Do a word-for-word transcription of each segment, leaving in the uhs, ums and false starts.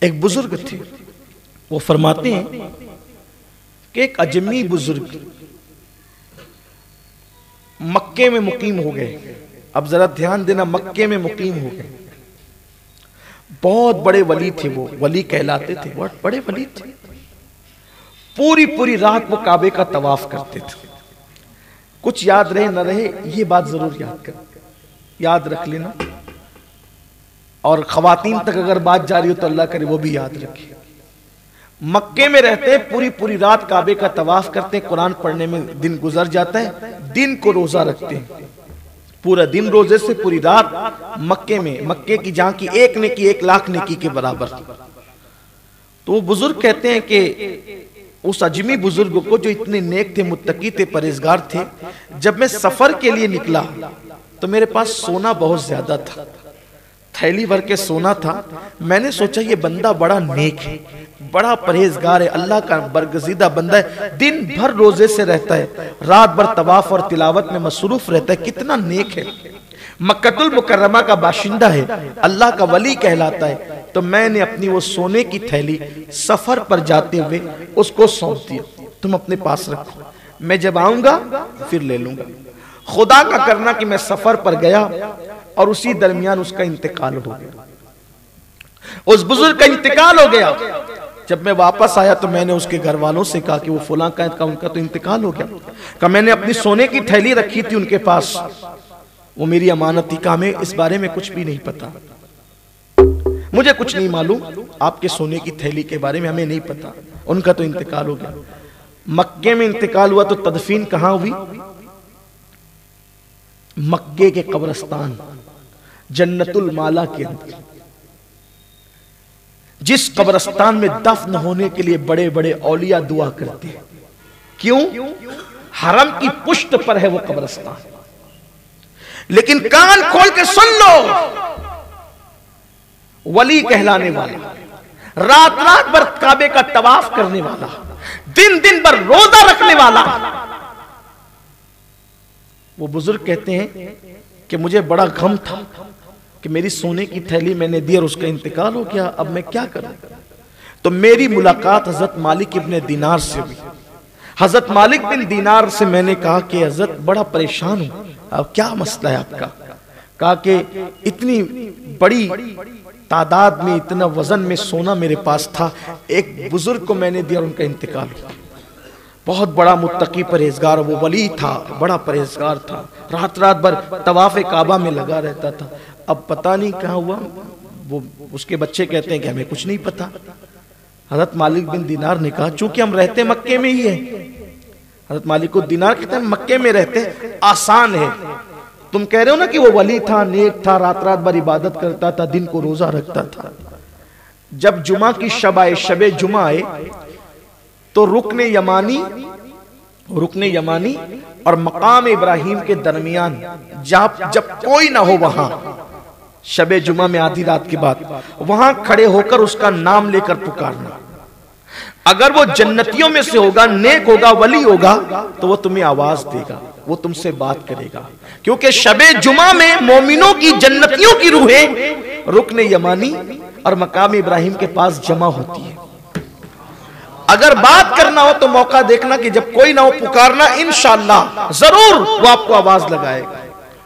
एक बुजुर्ग थे, वो फरमाते हैं कि एक अजमी बुजुर्ग मक्के में मुकीम हो गए। अब जरा ध्यान देना, मक्के में मुकीम हो गए। बहुत बड़े वली थे, वो वली कहलाते थे, बहुत बड़े वली थे। पूरी पूरी रात वो काबे का तवाफ करते थे। कुछ याद रहे न रहे, ये बात जरूर याद कर, याद रख लेना। और खवातीन तक अगर बात जारी हो तो अल्लाह करे वो भी याद रखे। मक्के में रहते हैं, पूरी पूरी रात काबे का तवाफ करते हैं, कुरान पढ़ने में दिन गुजर जाता है। दिन को रोजा रखते हैं, पूरा दिन रोजे से पूरी रात मक्के में, मक्के की जहां की एक नेकी एक लाख नेकी के बराबर। तो वो बुजुर्ग कहते हैं कि उस अजमी बुजुर्ग को, जो इतने नेक थे, मुत्तकी थे, परहेजगार थे, जब मैं सफर के लिए निकला तो मेरे पास सोना बहुत ज्यादा था, थैली भर के सोना था। मैंने सोचा ये बंदा बड़ा नेक है, बड़ा परहेजगार है, अल्लाह का बरगजीदा बंदा है, दिन भर रोजे से रहता है, रात भर तवाफ और तिलावत में मसरूफ रहता है, कितना नेक है, मक्कतुल मुकर्रमा का बाशिंदा है, अल्लाह का वली कहलाता है। तो मैंने अपनी वो सोने की थैली सफर पर जाते हुए उसको सौंप दिया, तुम अपने पास रखो, मैं जब आऊंगा फिर ले लूंगा। खुदा का करना कि मैं सफर पर गया और उसी दरमियान उसका इंतकाल हो गया, उस बुजुर्ग का इंतकाल हो गया। जब मैं वापस आया तो मैंने उसके घर वालों से कहा कि वो फुला का, का उनका तो इंतकाल हो गया। कहा मैंने अपनी सोने की थैली रखी थी उनके पास, वो मेरी अमानत थी। कहा हमें इस बारे में कुछ भी नहीं पता, मुझे कुछ नहीं मालूम आपके सोने की थैली के बारे में, हमें नहीं पता, उनका तो इंतकाल हो गया। मक्के में इंतकाल हुआ तो तदफीन कहां हुई? मक्के के कब्रिस्तान जन्नतुल माला के अंदर। जिस कब्रिस्तान में दफन होने के लिए बड़े बड़े औलिया दुआ करते हैं, क्यों? हरम की पुष्ट पर है वो कब्रिस्तान। लेकिन कान खोल के सुन लो, वली कहलाने वाला, रात रात भर काबे का तवाफ करने वाला, दिन दिन भर रोजा रखने वाला, वो बुजुर्ग कहते हैं कि मुझे बड़ा गम था कि मेरी सोने की थैली मैंने दी और उसका इंतकाल हो गया, अब मैं क्या करूं? तो मेरी मुलाकात हजरत मालिक इब्ने दीनार से हुई। हजरत मालिक बिन दीनार से मैंने कहा कि हजरत बड़ा परेशान हूं, अब क्या मसला है आपका? कहा कि इतनी बड़ी तादाद में, इतना वजन में सोना मेरे पास था, एक बुजुर्ग को मैंने दिया और उनका इंतकाल हुआ। बहुत बड़ा मुत्तकी परहेजगार, वो वली था, बड़ा परहेजगार था, रात रात भर तवाफ़े काबा में लगा रहता था। अब पता नहीं कहाँ हुआ, वो उसके बच्चे कहते हैं कि हमें कुछ नहीं पता। हजरत मालिक बिन दीनार ने कहा चूंकि हम रहते मक्के में ही है, हजरत मालिक को दीनार कहते हैं मक्के में रहते, आसान है। तुम कह रहे हो ना कि वो वली था, नेक था, रात रात भर इबादत करता था, दिन को रोजा रखता था। जब जुमा की शब आए, शबे जुमा आए, तो रुकने यमानी रुकने यमानी और मकाम इब्राहिम के दरमियान जब जब कोई ना हो, वहां शबे जुमा में आधी रात के बाद वहां खड़े होकर उसका नाम लेकर पुकारना। अगर वो जन्नतियों में से होगा, नेक होगा, वली होगा, तो वो तुम्हें आवाज देगा, वो तुमसे बात करेगा। क्योंकि शबे जुमा में मोमिनों की, जन्नतियों की रूहें रुकने यमानी और मकाम इब्राहिम के पास जमा होती है। अगर बात करना हो तो मौका देखना कि जब कोई ना हो पुकारना, इंशाअल्लाह जरूर वो आपको आवाज लगाएगा।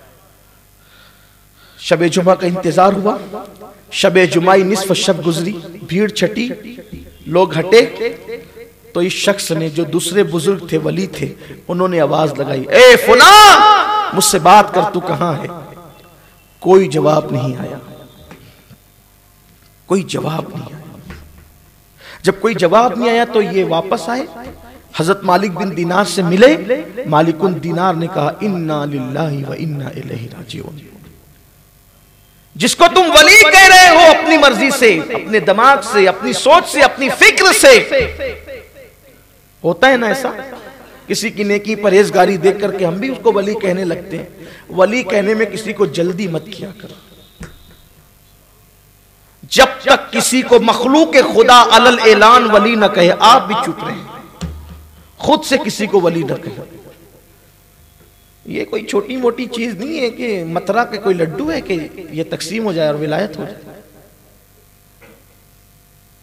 शबे जुमा का इंतजार हुआ, शबे जुमाई निस्फ शब गुजरी, भीड़ छटी, लोग हटे, तो इस शख्स ने, जो दूसरे बुजुर्ग थे, वली थे, उन्होंने आवाज लगाई, ए फुला, मुझसे बात कर, तू कहां है? कोई जवाब नहीं आया, कोई जवाब नहीं आया। जब कोई जवाब नहीं आया तो ये वापस आए, हजरत मालिक बिन दीनार से मिले। मालिकुन दीनार ने कहा इन्ना लिल्लाहि व इन्ना इलैहि राजिऊन। जिसको तुम वली कह रहे हो अपनी मर्जी से, अपने दिमाग से, अपनी सोच से, अपनी फिक्र से, होता है ना ऐसा, किसी की नेकी परहेजगारी देख करके हम भी उसको वली कहने लगते हैं। वली कहने में किसी को जल्दी मत किया करो। जब तक किसी को मखलूक खुदा अलल ऐलान वली न कहे, आप भी चुप रहे, खुद से किसी को वली न कहे। ये कोई छोटी मोटी चीज नहीं है कि मथुरा के कोई लड्डू है कि ये तकसीम हो जाए और विलायत हो जाए।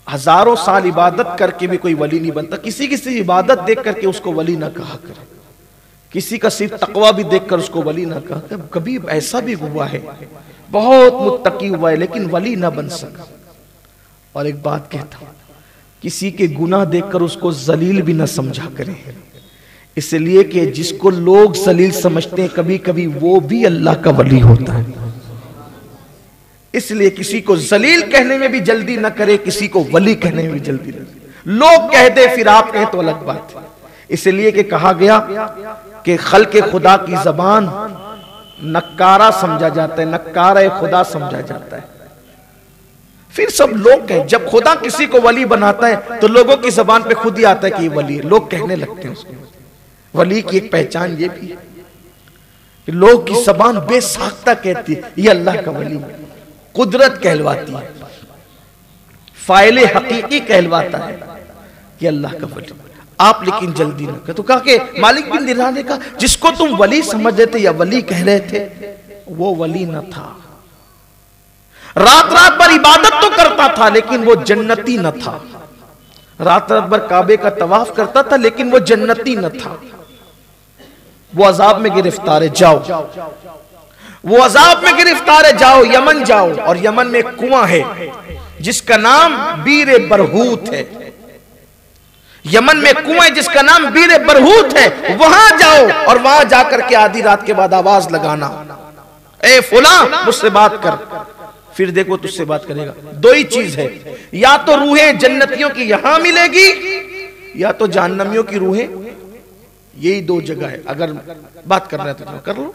हजारों साल इबादत करके भी कोई वली नहीं बनता। किसी किसी इबादत देख करके उसको वली ना कहा करे, किसी का सिर्फ तकवा भी देखकर उसको वली ना कहा करे। कभी ऐसा भी हुआ है बहुत मुत्तकी हुआ है लेकिन वली ना बन सका। और एक बात कहता हूं, किसी के गुनाह देखकर उसको जलील भी ना समझा करें, इसलिए कि जिसको लोग जलील समझते हैं कभी कभी वो भी अल्लाह का वली होता है। इसलिए किसी को जलील कहने में भी जल्दी ना करे, किसी को वली कहने में भी जल्दी ना करे। लोग कह दे फिर आप कहें तो अलग बात है। इसलिए कि कहा गया कि खल्के खुदा की जबान नक्कारा समझा जाता है, नक्कारा खुदा समझा जाता है। फिर सब लोग कहें, जब खुदा किसी को वली बनाता है तो लोगों की जबान पे खुद ही आता है कि ये वली है, लोग कहने लगते हैं उसको। वली की एक पहचान ये भी है कि लोग की जबान बेसाख्ता कहती है ये अल्लाह का वली है, कुदरत कहलवाती है, फाइले हकीकी कहलवाता है कि अल्लाह का वली। आप लेकिन जल्दी न कर। तो कहा कि मालिक बिन दिनार ने कहा जिसको तुम वली समझ रहे थे या वली कह रहे थे वो वली न था। रात रात भर इबादत तो करता था लेकिन वो जन्नती न था। रात रात भर काबे का तवाफ करता था लेकिन वो जन्नती न था। वो अजाब में गिरफ्तार है, जाओ। वो अजाब में गिरफ्तार है, जाओ यमन जाओ। और यमन में एक कुआं है जिसका नाम बीर बरहूत है। यमन में कुआं है जिसका नाम बीर बरहूत है, वहां जाओ और वहां जाकर के आधी रात के बाद आवाज लगाना, ए फुला मुझसे बात कर। फिर देखो तुझसे बात करेगा। दो ही चीज है, या तो रूहें जन्नतियों की यहां मिलेगी या तो जहन्नमियों की रूहें। यही दो जगह है। अगर बात कर रहे हैं तो कर लो।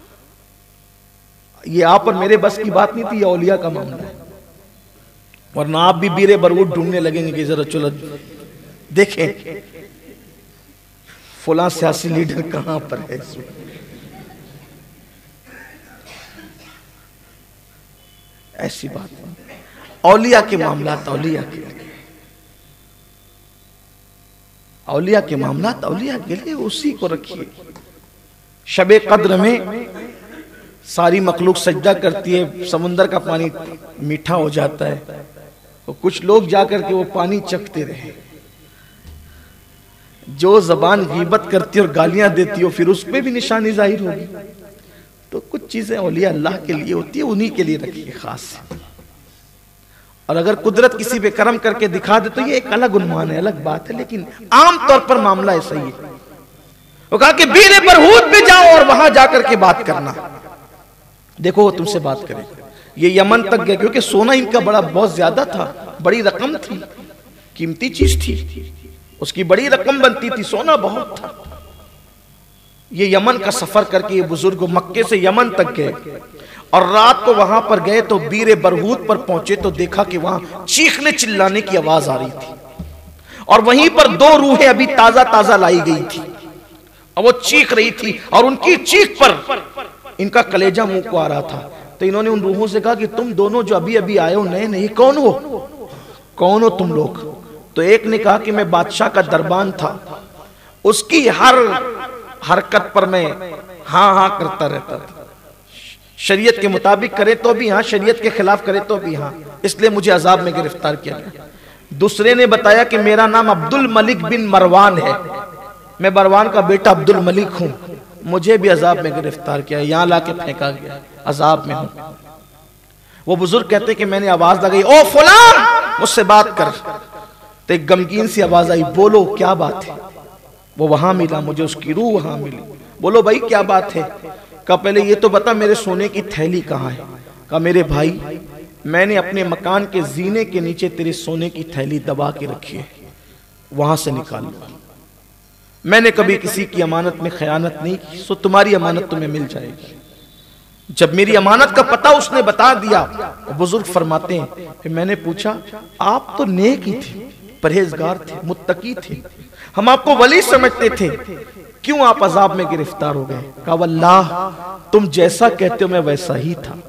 ये आप और मेरे बस की बात नहीं थी, ये औलिया का मामला है। वरना आप भी बीरे बरहूत ढूंढने लगेंगे कि जरा चलो देखें फुला सियासी लीडर कहां पर है। ऐसी बात नहीं। औलिया के मामला औलिया के लिए, औलिया के मामला औलिया के लिए उसी को रखिए। शबे कद्र में सारी मखलूक सजदा करती है, समुंदर का पानी मीठा हो जाता है और कुछ लोग जाकर के वो पानी चखते रहे। जो जबान गीबत करती और गालियां देती हो फिर उस पर भी निशानी जाहिर होगी। तो कुछ चीजें औलिया अल्लाह के लिए होती है, उन्हीं के लिए रखिए खास। और अगर कुदरत किसी पे करम करके दिखा दे तो ये एक अलग उन्मान है, अलग बात है, लेकिन आम तौर पर मामला ऐसा ही है। वो कहा कि बीरे बरहूत भी जाओ और वहां जाकर के बात करना। देखो वो तुमसे बात करेगा। ये यमन तक गए क्योंकि सोना इनका बड़ा बहुत ज्यादा था, बड़ी रकम थी, कीमती चीज थी, उसकी बड़ी रकम बनती थी, सोना बहुत था। ये यमन का सफर करके ये बुजुर्ग मक्के से यमन तक गए और रात को वहां पर गए तो बीरे बरहूत पर पहुंचे तो देखा कि वहां चीखने चिल्लाने की आवाज आ रही थी और वहीं पर दो रूहें अभी ताजा ताजा लाई गई थी और वो चीख रही थी और उनकी चीख पर इनका कलेजा मुंह को आ रहा था। तो इन्होंने उन रूहों से कहा कि तुम दोनों जो अभी अभी आए हो नए नए, कौन हो कौन हो तुम लोग? तो एक ने कहा कि मैं बादशाह का दरबान था, उसकी हर हरकत पर मैं हाँ हाँ करता रहता था, शरीयत के मुताबिक करे तो भी हाँ, शरीयत के खिलाफ करे तो भी हाँ, इसलिए मुझे अजाब में गिरफ्तार किया गया। दूसरे ने बताया कि मेरा नाम अब्दुल मलिक बिन मरवान है, मैं मरवान का बेटा अब्दुल मलिक हूं, मुझे भी अजाब में गिरफ्तार किया, यहां लाके फेंका गया, अजाब में हूं। वो बुजुर्ग कहते कि मैंने आवाज लगाई, ओ फलां मुझसे बात कर। तो एक गमगीन सी आवाज आई, बोलो क्या बात है? वो वहां मिला, मुझे उसकी रूह वहां मिली। बोलो भाई क्या बात है? कहा पहले ये तो बता मेरे सोने की थैली कहाँ है? कहा मेरे भाई मैंने अपने मकान के जीने के नीचे तेरे सोने की थैली दबा के रखी है, वहां से निकाल लो। मैंने कभी किसी की अमानत में खयानत नहीं की, सो तुम्हारी अमानत तुम्हें मिल जाएगी। जब मेरी अमानत का पता उसने बता दिया, बुजुर्ग फरमाते हैं फिर मैंने पूछा आप तो नेक ही थे, परहेजगार थे, मुत्तकी थे, हम आपको वली समझते थे, क्यों आप अजाब में गिरफ्तार हो गए? कहा वल्लाह तुम जैसा कहते हो मैं वैसा ही था,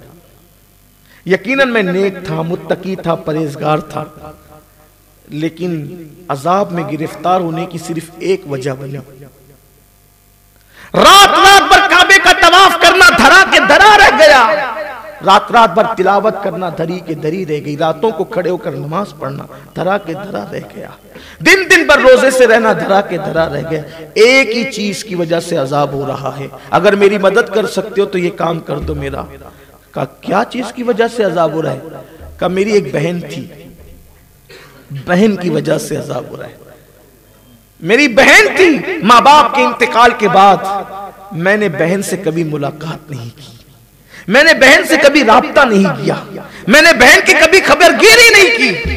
यकीनन मैं नेक था, मुत्तकी था, परहेजगार था, लेकिन अजाब में गिरफ्तार होने की सिर्फ एक वजह बनी, रात रात भर काबे का तवाफ करना धरा के धरा रह गया, रात रात भर तिलावत करना धरी के धरी रह गई, रातों को खड़े होकर नमाज पढ़ना धरा के धरा रह गया, दिन दिन भर रोजे से रहना धरा के धरा रह गया। एक ही चीज की वजह से अजाब हो रहा है, अगर मेरी मदद कर सकते हो तो ये काम कर दो मेरा। का क्या चीज की वजह से अजाब हो रहा है? का मेरी एक बहन थी, बहन की वजह से अजाब हो रहा है। मेरी बहन थी, माँ बाप के इंतकाल के बाद मैंने बहन से कभी मुलाकात नहीं की, मैंने बहन से कभी राब्ता नहीं किया, मैंने बहन की कभी खबरगिरी नहीं की।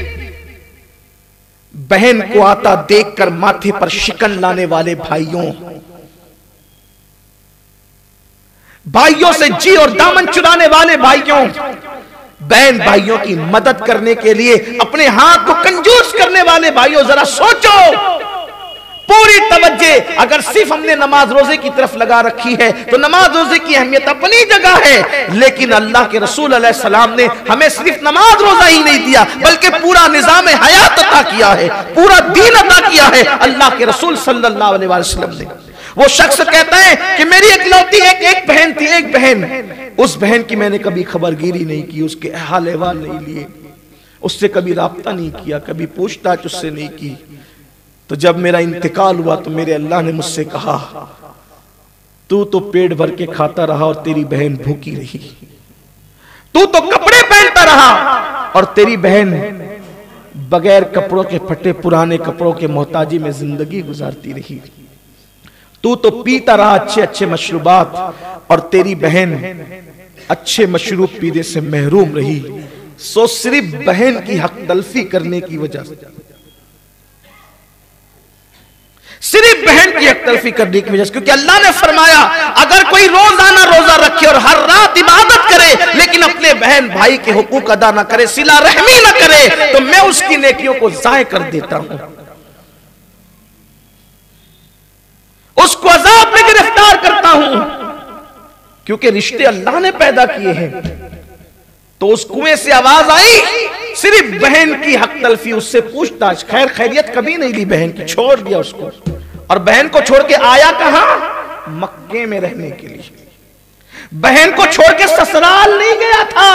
बहन को आता देखकर माथे पर शिकन लाने वाले भाइयों भाइयों से जी और दामन चुराने वाले भाइयों, बहन भाइयों की मदद करने के लिए अपने हाथ को कंजूस करने वाले भाइयों, जरा सोचो। पूरी तवज्जे अगर सिर्फ हमने नमाज रोजे की तरफ लगा रखी है तो नमाज रोजे की अहमियत अपनी जगह है, लेकिन अल्लाह के रसूल अलैहि सलाम ने हमें सिर्फ नमाज रोजा ही नहीं दिया बल्कि पूरा निजाम हयात अता किया है, पूरा दीन अता किया है अल्लाह के रसूल सल्लल्लाहु अलैहि वसल्लम ने। वो शख्स कहता है कि मेरी इकलौती एक एक बहन थी, एक बहन, उस बहन की मैंने कभी खबरगिरी नहीं की, उसके हाल अहवाल नहीं लिए, उससे कभी राब्ता नहीं किया, कभी पूछताछ उससे नहीं की। तो जब मेरा इंतकाल हुआ तो मेरे अल्लाह ने मुझसे कहा, तू तो पेट भर के खाता रहा और तेरी बहन भूखी रही, तू तो कपड़े पहनता रहा और तेरी बहन बगैर कपड़ों के फटे पुराने कपड़ों के मोहताजी में जिंदगी गुजारती रही, तू तो पीता रहा अच्छे अच्छे मशरूबात और तेरी बहन अच्छे मशरूब पीने से महरूम रही। सो सिर्फ बहन की हक तलफी करने की वजह से, सिर्फ बहन की हक तलफी करने की वजह से, क्योंकि अल्लाह ने फरमाया अगर कोई रोजाना रोजा रखे और हर रात इबादत करे लेकिन अपने बहन भाई के हुकूक अदा ना करे, सिला रहमी ना करे, तो मैं उसकी नेकियों को जाय कर देता हूं, उसको अजाब में गिरफ्तार करता हूं। क्योंकि रिश्ते अल्लाह ने पैदा किए हैं। तो उस कुएं से आवाज आई, सिर्फ बहन की हक तलफी, उससे पूछताछ, खैर खैरियत कभी नहीं ली बहन की, छोड़ दिया उसको। और बहन को छोड़ के आया कहां? मक्के में रहने के लिए। बहन को छोड़ के ससुराल नहीं गया था,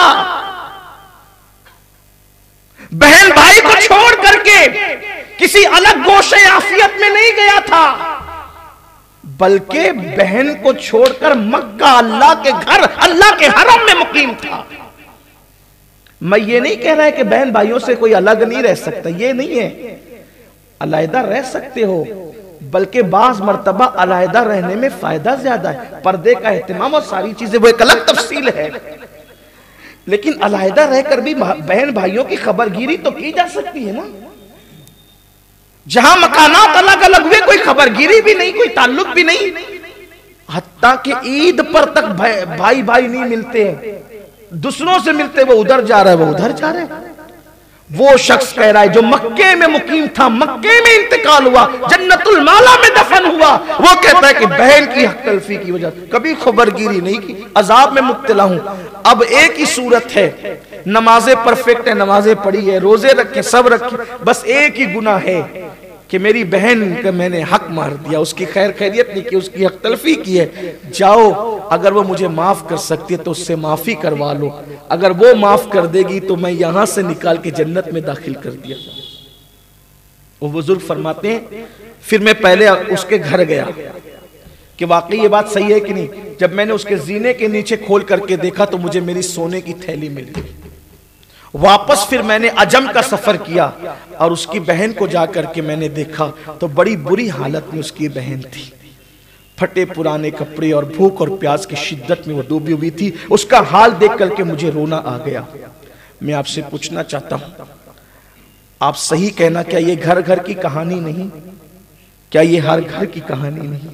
बहन भाई को छोड़ करके किसी अलग गोशे आफियत में नहीं गया था, बल्कि बहन को छोड़कर मक्का अल्लाह के घर, अल्लाह के हरम में मुकीम था। मैं ये नहीं कह रहा है कि बहन भाइयों से कोई अलग नहीं रह सकता, ये नहीं है, अलहदा रह सकते हो, बल्कि बाज मर्तबा अलहदा रहने में फायदा ज्यादा है। पर्दे का एहतमाम और सारी चीजें वो एक अलग तफसील है, लेकिन अलहदा रहकर भी बहन भाइयों की खबरगिरी तो की जा सकती है ना। जहां मकानात अलग अलग हुए, कोई खबरगिरी भी नहीं, कोई ताल्लुक भी नहीं, हत्ता कि ईद पर तक भाई भाई नहीं मिलते हैं, दूसरों से मिलते, वो उधर जा रहा है, वो उधर जा रहा है। वो शख्स कह रहा है जो मक्के में मुकीम था, मक्के में इंतकाल हुआ, जन्नतुल माला में दफन हुआ, वो कहता है कि बहन की हक तलफी की वजह से कभी खबरगिरी नहीं की, अजाब में मुब्तला हूं। अब एक ही सूरत है, नमाजें परफेक्ट है, नमाजें पढ़ी है, रोजे रखे, सब रखे, बस एक ही गुनाह है कि मेरी बहन का मैंने हक मार दिया, उसकी खैर खैरियत नहीं की, उसकी हक तलफी की है। जाओ, अगर वो मुझे माफ कर सकती है तो उससे माफी करवा लो, अगर वो माफ कर देगी तो मैं यहां से निकाल के जन्नत में दाखिल कर दिया। वो बुजुर्ग फरमाते हैं, फिर मैं पहले उसके घर गया कि वाकई ये बात सही है कि नहीं। जब मैंने उसके जीने के नीचे खोल करके देखा तो मुझे मेरी सोने की थैली मिल गई। वापस फिर मैंने अजम का सफर किया और उसकी बहन को जाकर के मैंने देखा तो बड़ी बुरी हालत में उसकी बहन थी, फटे पुराने कपड़े और भूख और प्यास की शिद्दत में वो डूबी हुई थी। उसका हाल देख करके मुझे रोना आ गया। मैं आपसे पूछना चाहता हूं, आप सही कहना, क्या ये घर घर की कहानी नहीं? क्या ये हर घर की कहानी नहीं?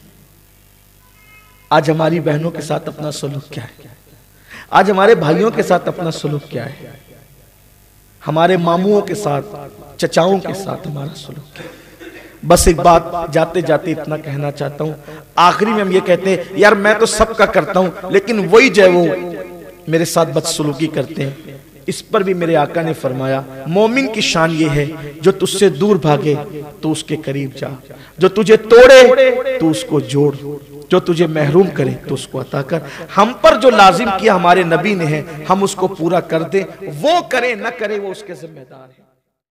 आज हमारी बहनों के साथ अपना सलूक क्या है? आज हमारे भाइयों के साथ अपना सलूक क्या है? हमारे मामुओं के साथ, चचाओं के साथ हमारा सलूक क्या है? बस एक बात जाते जाते इतना कहना चाहता हूं, आखिरी में हम ये कहते हैं यार मैं तो सबका करता हूं, लेकिन वही जो है वो मेरे साथ बदसलूकी करते हैं। इस पर भी मेरे आका ने फरमाया, मोमिन की शान ये है जो तुझसे दूर भागे तो उसके करीब जा, जो तुझे तोड़े तो उसको जोड़, जो तुझे महरूम करे तो उसको अता कर। हम पर जो लाजिम किया हमारे नबी ने है, हम उसको पूरा कर दे, वो करे न करे वो उसके जिम्मेदार है।